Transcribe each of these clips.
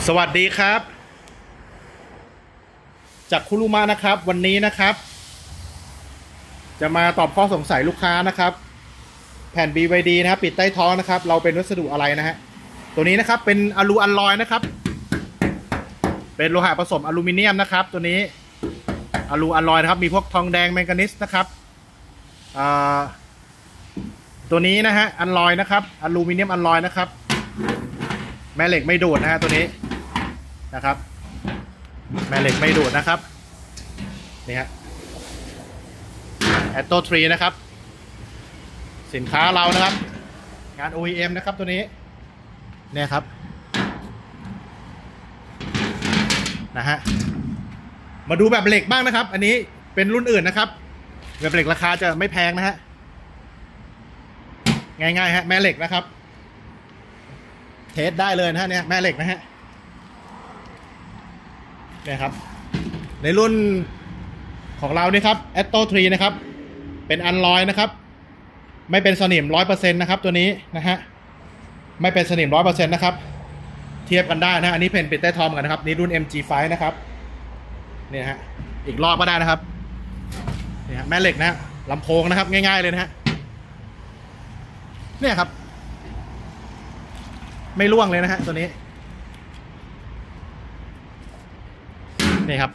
สวัสดีครับจากคุรุมะนะครับวันนี้นะครับจะมาตอบข้อสงสัยลูกค้านะครับแผ่น BYD นะครับปิดใต้ท้องนะครับเราเป็นวัสดุอะไรนะฮะตัวนี้นะครับเป็นอลูอัลลอยนะครับเป็นโลหะผสมอลูมิเนียมนะครับตัวนี้อลูอัลลอยนะครับมีพวกทองแดงแมงกานีสนะครับตัวนี้นะฮะอัลลอยนะครับอลูมิเนียมอัลลอยนะครับแม่เหล็กไม่ดูดนะฮะตัวนี้นะครับแม่เหล็กไม่ดูดนะครับนี่ฮะAtto 3นะครับสินค้าเรานะครับงาน OEM นะครับตัวนี้เนี่ยครับนะฮะมาดูแบบเหล็กบ้างนะครับอันนี้เป็นรุ่นอื่นนะครับแบบเหล็กราคาจะไม่แพงนะฮะง่ายๆฮะแม่เหล็กนะครับเทสได้เลยนะฮะเนี่ยแม่เหล็กนะฮะเนี่ยครับในรุ่นของเรานี่ครับ Atto 3นะครับเป็นอัลลอยนะครับไม่เป็นสนิม 100% นะครับตัวนี้นะฮะไม่เป็นสนิม 100% นะครับเทียบกันได้นะอันนี้เพนปิดใต้ท้องกันนะครับนี่รุ่น MG5 นะครับเนี่ยฮะอีกรอบก็ได้นะครับนี่ฮะแม่เหล็กนะลำโพงนะครับง่ายๆเลยนะฮะเนี่ยครับไม่ร่วงเลยนะฮะตัวนี้นี่ครับ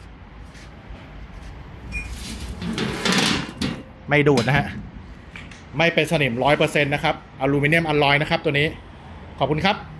ไม่ดูดนะฮะไม่เป็นสนิม 100% นะครับอลูมิเนียมอัลลอยนะครับตัวนี้ขอบคุณครับ